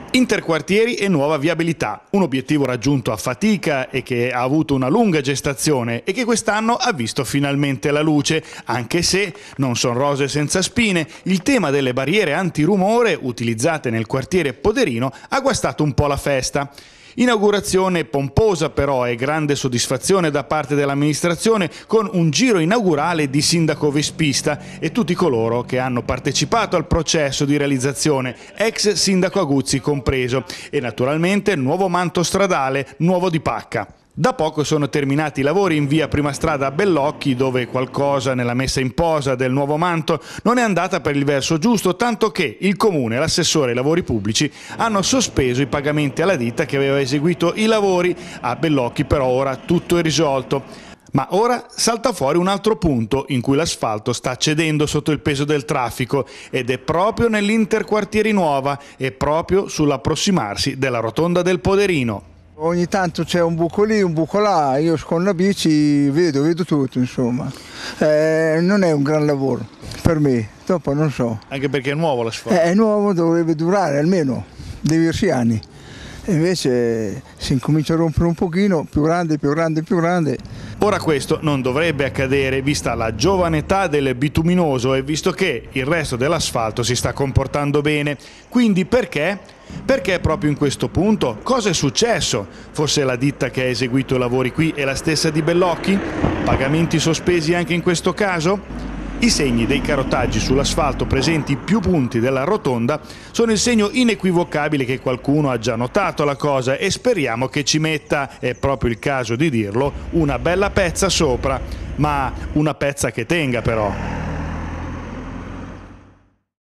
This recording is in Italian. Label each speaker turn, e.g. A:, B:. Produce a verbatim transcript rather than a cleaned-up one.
A: Interquartieri e nuova viabilità, un obiettivo raggiunto a fatica e che ha avuto una lunga gestazione e che quest'anno ha visto finalmente la luce, anche se non sono rose senza spine. Il tema delle barriere antirumore utilizzate nel quartiere Poderino ha guastato un po' la festa. Inaugurazione pomposa però e grande soddisfazione da parte dell'amministrazione, con un giro inaugurale di sindaco vespista e tutti coloro che hanno partecipato al processo di realizzazione, ex sindaco Aguzzi compreso, e naturalmente nuovo manto stradale, nuovo di pacca. Da poco sono terminati i lavori in via Prima Strada a Bellocchi, dove qualcosa nella messa in posa del nuovo manto non è andata per il verso giusto, tanto che il Comune e l'assessore ai lavori pubblici hanno sospeso i pagamenti alla ditta che aveva eseguito i lavori. A Bellocchi però ora tutto è risolto. Ma ora salta fuori un altro punto in cui l'asfalto sta cedendo sotto il peso del traffico, ed è proprio nell'Interquartieri Nuova e proprio sull'approssimarsi della rotonda del Poderino.
B: Ogni tanto c'è un buco lì, un buco là, io con la bici vedo, vedo tutto, insomma. Eh, non è un gran lavoro per me, dopo non so.
A: Anche perché è nuovo l'asfalto?
B: Eh, è nuovo, dovrebbe durare almeno diversi anni. E invece si incomincia a rompere un pochino, più grande, più grande, più grande.
A: Ora questo non dovrebbe accadere, vista la giovane età del bituminoso e visto che il resto dell'asfalto si sta comportando bene. Quindi perché? Perché proprio in questo punto? Cosa è successo? Forse la ditta che ha eseguito i lavori qui è la stessa di Bellocchi? Pagamenti sospesi anche in questo caso? I segni dei carotaggi sull'asfalto presenti in più punti della rotonda sono il segno inequivocabile che qualcuno ha già notato la cosa e speriamo che ci metta, è proprio il caso di dirlo, una bella pezza sopra, ma una pezza che tenga però.